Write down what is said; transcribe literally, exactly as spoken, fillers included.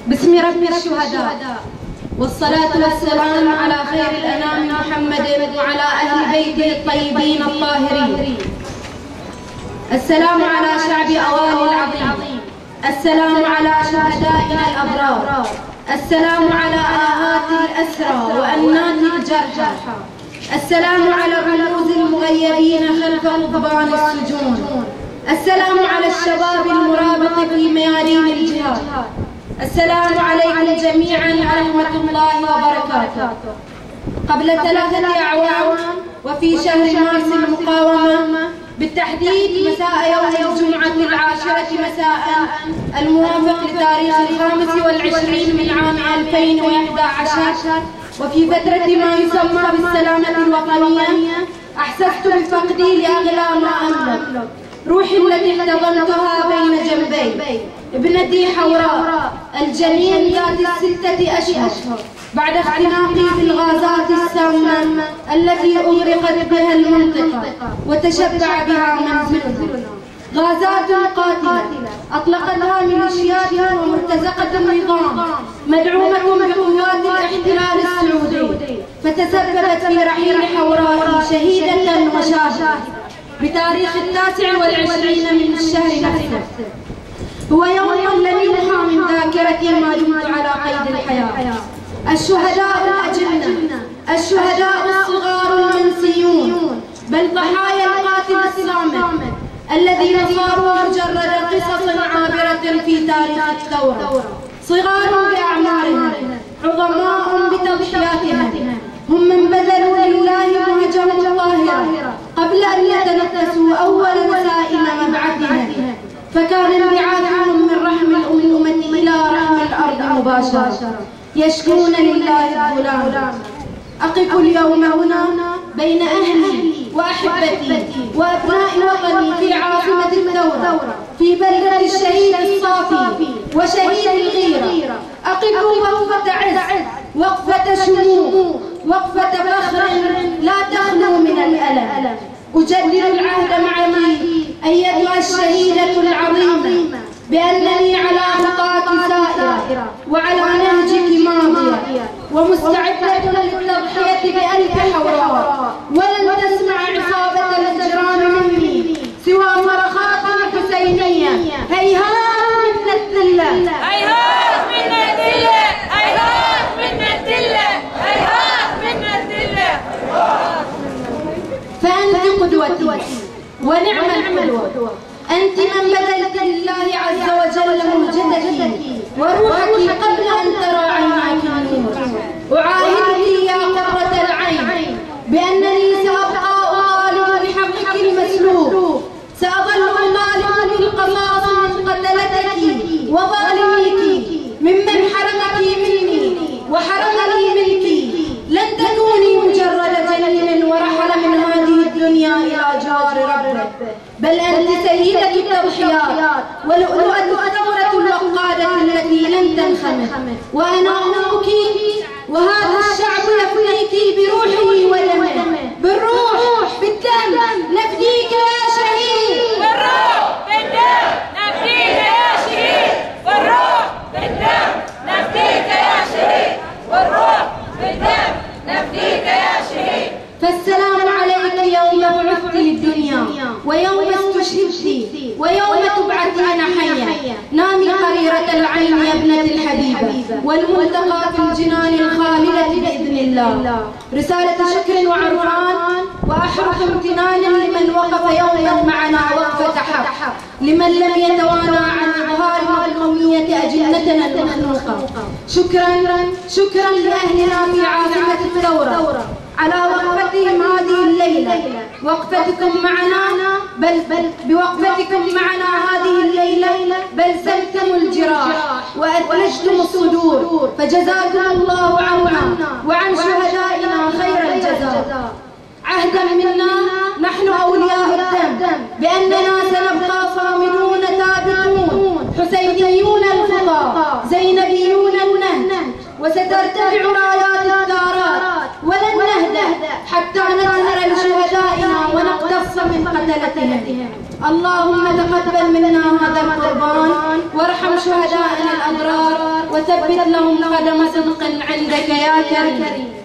باسم رب الشهداء، والصلاة والسلام على خير الأنام محمد وعلى أهل بيته الطيبين الطاهرين. السلام على شعب أوالي العظيم، السلام على شهدائنا الأبرار، السلام على آهات الأسرى وأنات الجرحى، السلام على الرموز المغيبين خلف قضبان السجون، السلام على الشباب المرابط في ميادين الجهاد. السلام عليكم جميعا ورحمة الله وبركاته. قبل ثلاثة أعوام وفي شهر مارس المقاومة، بالتحديد مساء يوم الجمعة العاشرة مساء الموافق لتاريخ الخامس والعشرين من عام ألفين وإحدى عشر، وفي فترة ما يسمى بالسلامة الوطنية، أحسست بفقدي لأغلى ما أملك، روحي التي احتضنتها بين جنبي، ابنتي حوراء الجنين ذات الستة أشهر، بعد اختناقي بالغازات السامة التي أغرقت بها المنطقة وتشبع بها منزلنا. غازات قاتلة أطلقتها ميليشيات ومرتزقة النظام مدعومة بقوات الاحتلال السعودي، فتسببت في رحيل حوراء شهيدة وشاهدة بتاريخ التاسع والعشرين من الشهر نفسه. هو يوم لم يمحى من ذاكرتي ما دمت على قيد الحياة. الشهداء الأجنة، الشهداء الصغار المنسيون، بل ضحايا القاتل الصامت الذين صاروا مجرد قصص عابرة في تاريخ الثورة، صغار بأعمارهم، عظماء بتضحياتهم، هم من بذلوا لله مهجهم طاهرة قبل أن يتنفسوا أول نسائم مبعثهم، فكان انبعاثهم من رحم الأمة إلى رحم الأرض مباشرة، يشكون لله الظلام. أقف اليوم هنا بين أهلي وأحبتي وأبناء وطني في عاصمة الثورة، في بلدة الشهيد الصافي وشهيد الغيرة. أقف وقفة عز، وقفة شموخ، وقفة فخر لا تخلو من الألم. أجدد العهد معك أيتها الشهيدة العظيمة بأنني على خطاك سائرة وعلى نهجك ماضية، ومستعدة للتضحية بألف حوراء، ولن تسمع عصابة الإجرام مني سوى صرخات حسينية. هيهات من الذلة، هيهات من الذلة، هيهات من الذلة، هيهات من الذلة. فأنت قدوتي ونعم القدوة، أنت من بذلت لله عز وجل مهجتك وروحك قبل أن ترى عيناك النور. أعاهدك يا قرة العين بأنني سأبقى أطالب بحقك المسلوب، سأظل أطالب بالقصاص من قتلتك وظالميك، ممن حرمك مني وحرمني منك. لن تكوني مجرد جنين ورحل من هذه الدنيا إلى جوار ربه، بل أنت سيدة التضحيات ولؤلؤة الثورة الوقادة التي لن تنخمد. وأنا أمك وهذا الشعب يفديك بروحه ودمه، بالروح بالدم نفديك يا شهيد، بالروح بالدم نفديك يا شهيد، بالروح بالدم نفديك يا شهيد، بالروح بالدم نفديك يا شهيد. فالسلام عليك يوم بعثت للدنيا، ويوم استشهدت، ويوم تبعثين حيا. نامي قريرة العين يا ابنة الحبيبة، والملتقى في الجنان الخالدة بإذن الله. رسالة شكر وعرفان وأحرف امتنان لمن وقف يوما معنا وقفة حق، لمن لم يتوانى عن إظهار مظلومية أجنتنا المخلوقة. شكرا شكرا لأهلنا في عاصمة الثورة على وقفتهم هذه الليلة. وقفتكم معنا بل بل بوقفتكم معنا هذه الليلة بلسمتم الجراح وأثلجتم الصدور، فجزاكم الله عنا وعن شهدائنا خير الجزاء. عهدا منا نحن أولياء الدم بأننا سنبقى صامدون ثابتون، حسينيون الخطى، زينبيون النهج، وسترتفع رايات الثارات، ولن نهدأ حتى نسهر لشهدائنا ونقتص من قتلتهم. اللهم تقبل منا هذا القربان وارحم شهدائنا الأبرار وثبت لهم قدم صدق عندك يا كريم.